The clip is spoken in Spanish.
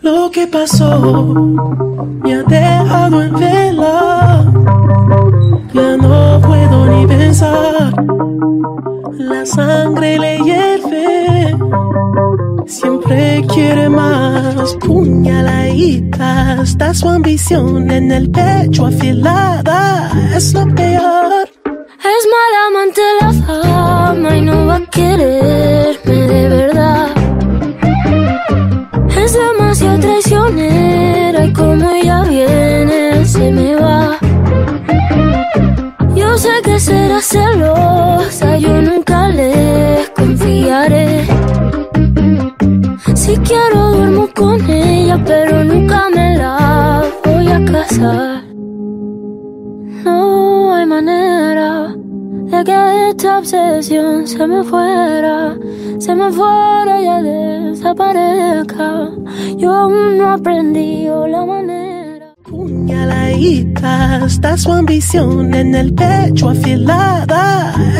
Lo que pasó me ha dejado en vela. Ya no puedo ni pensar. La sangre le hierve. Siempre quiere más. Puñaladita. Está su ambición en el pecho afilada. Es lo peor. Es mala amante la fama y no va a quererme de verdad. Es demasiado traicionera y como ella viene se me va. Yo sé que será celosa, yo nunca le confiaré. Si quiero duermo con ella, pero nunca me la voy a casar. No hay manera de que esta obsesión se me fuera y ya desaparezca. Yo aún no he aprendido la manera. Puñaladita, está su ambición en el pecho afilada.